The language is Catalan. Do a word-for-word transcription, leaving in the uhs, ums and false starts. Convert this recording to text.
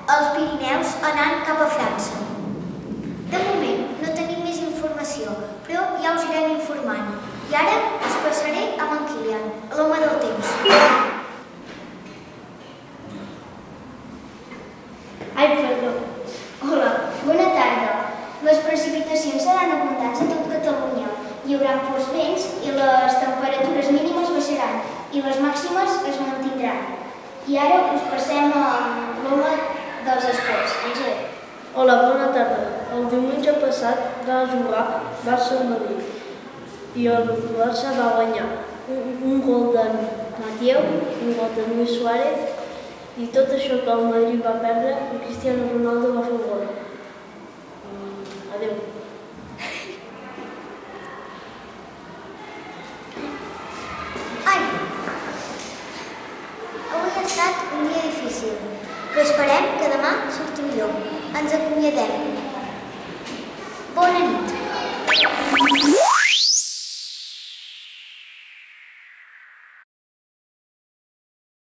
als Pirineus anant cap a França. De moment no tenim més informació, però ja us irem informant. I ara us passaré amb en Kilian, l'home del temps. Ai, perdó. Hola, bona tarda. Les precipitacions seran abundants a tot Catalunya. Hi haurà forts vents i les temperatures mínimes baixaran i les màximes es mantindran. I ara us passem a l'home dels esports, Angel. Hola, bona tarda. El diumenge passat va jugar Barça-Madrid i el Barça va guanyar. Un, un gol de Mateu, un gol de Luis Suárez i tot això que el Madrid va perdre, el Cristiano Ronaldo va fer un gol. Um, adéu. Ai! Avui ha estat un dia difícil, però esperem que demà surti millor. Ens acomiadem.